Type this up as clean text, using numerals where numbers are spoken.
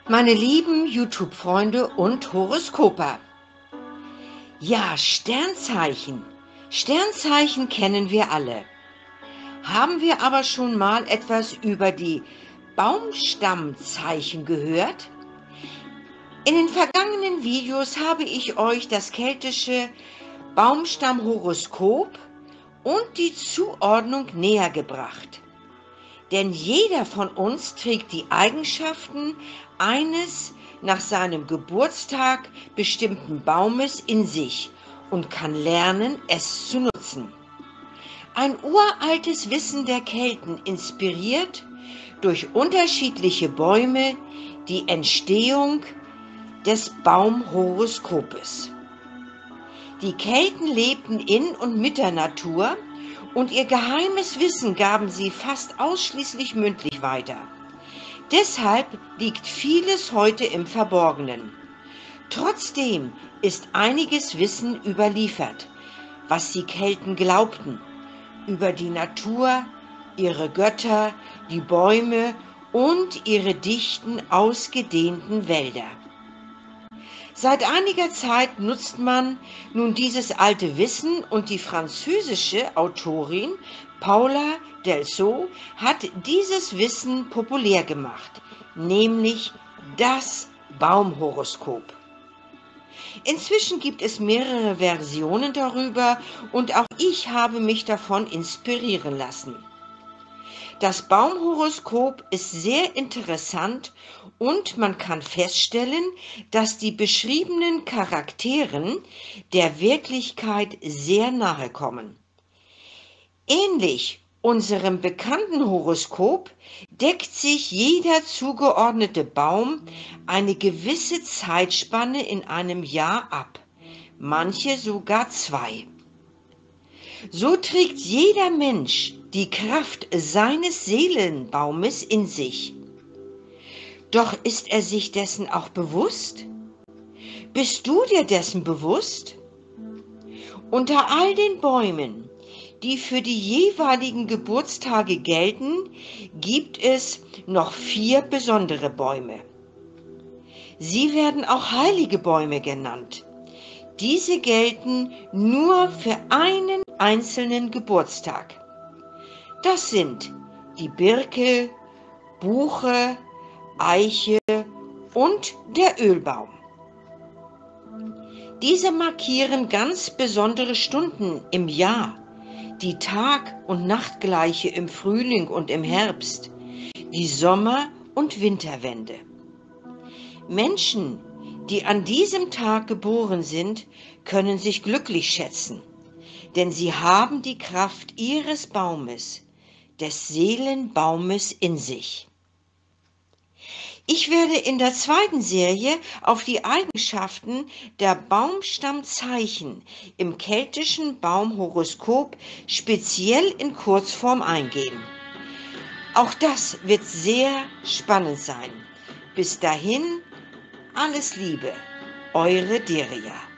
Meine lieben YouTube-Freunde und Horoskoper. Ja, Sternzeichen. Sternzeichen kennen wir alle. Haben wir aber schon mal etwas über die Baumstammzeichen gehört? In den vergangenen Videos habe ich euch das keltische Baumstammhoroskop und die Zuordnung näher gebracht. Denn jeder von uns trägt die Eigenschaften eines nach seinem Geburtstag bestimmten Baumes in sich und kann lernen, es zu nutzen. Ein uraltes Wissen der Kelten inspiriert durch unterschiedliche Bäume die Entstehung des Baumhoroskopes. Die Kelten lebten in und mit der Natur und ihr geheimes Wissen gaben sie fast ausschließlich mündlich weiter. Deshalb liegt vieles heute im Verborgenen. Trotzdem ist einiges Wissen überliefert, was die Kelten glaubten, über die Natur, ihre Götter, die Bäume und ihre dichten, ausgedehnten Wälder. Seit einiger Zeit nutzt man nun dieses alte Wissen und die französische Autorin Paula Delceau hat dieses Wissen populär gemacht, nämlich das Baumhoroskop. Inzwischen gibt es mehrere Versionen darüber und auch ich habe mich davon inspirieren lassen. Das Baumhoroskop ist sehr interessant und man kann feststellen, dass die beschriebenen Charakteren der Wirklichkeit sehr nahe kommen. Ähnlich unserem bekannten Horoskop deckt sich jeder zugeordnete Baum eine gewisse Zeitspanne in einem Jahr ab, manche sogar 2. So trägt jeder Mensch die Kraft seines Seelenbaumes in sich. Doch ist er sich dessen auch bewusst? Bist du dir dessen bewusst? Unter all den Bäumen, die für die jeweiligen Geburtstage gelten, gibt es noch 4 besondere Bäume. Sie werden auch heilige Bäume genannt. Diese gelten nur für einen einzelnen Geburtstag. Das sind die Birke, Buche, Eiche und der Ölbaum. Diese markieren ganz besondere Stunden im Jahr, die Tag- und Nachtgleiche im Frühling und im Herbst, die Sommer- und Winterwende. Menschen, die an diesem Tag geboren sind, können sich glücklich schätzen, denn sie haben die Kraft ihres Baumes, des Seelenbaumes in sich. Ich werde in der zweiten Serie auf die Eigenschaften der Baumstammzeichen im keltischen Baumhoroskop speziell in Kurzform eingehen. Auch das wird sehr spannend sein. Bis dahin, alles Liebe, eure Deria.